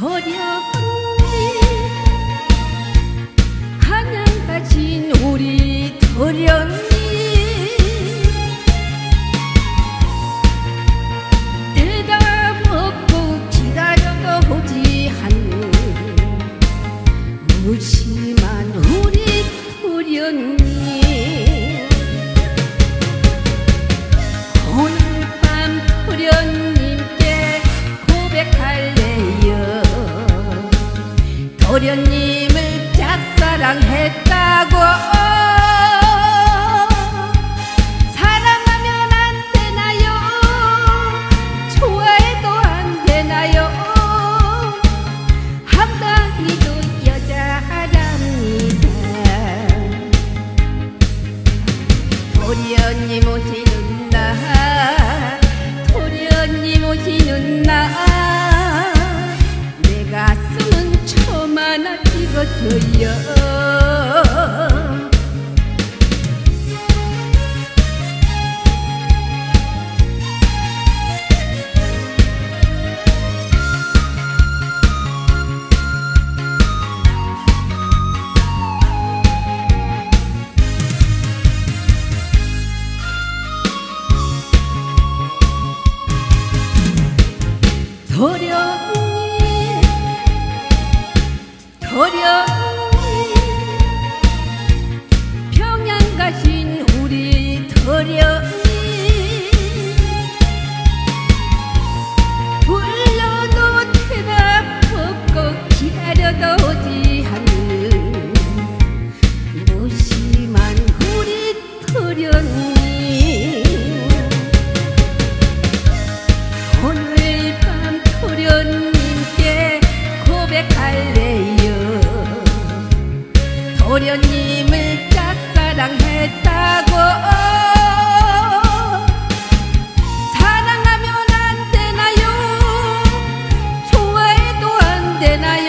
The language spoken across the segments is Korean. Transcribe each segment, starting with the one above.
도련님 한양 가신 우리 도련님 대답 없고 기다려도 오지 않는 무심한 우리 도련님 오늘 밤 도련님께 고백할래요. 도련님을 짝사랑했다고 사랑하면 안 되나요? 좋아해도 안 되나요? 한강이도 여자랍니다. 도련님 오시는 날 도련님 오시는 날 내 가슴은 점 하나 찍어줘요. 도련님 평양 가신 우리 도련님 불러도 대답 없고 기다려도 오지 않는 무심한 우리 도련님 오늘 밤 도련님께 고백할래요. 도련님을 짝사랑했다고 사랑하면 안 되나요? 좋아해도 안 되나요?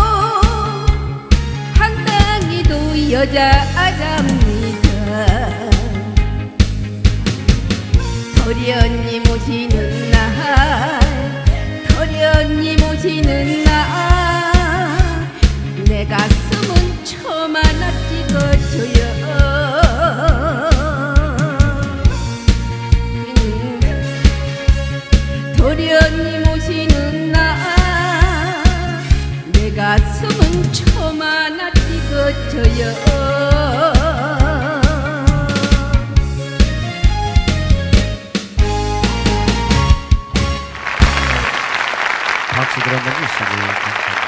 한강이도 여자랍니다. 도련님 오시는 날 도련님 오시는 날 내 가슴은 점 하나 찍어줘요. 도련님 오시는 날 내 가슴은 점 하나 찍어줘요. 박수들 한번 주시고 감사합니다.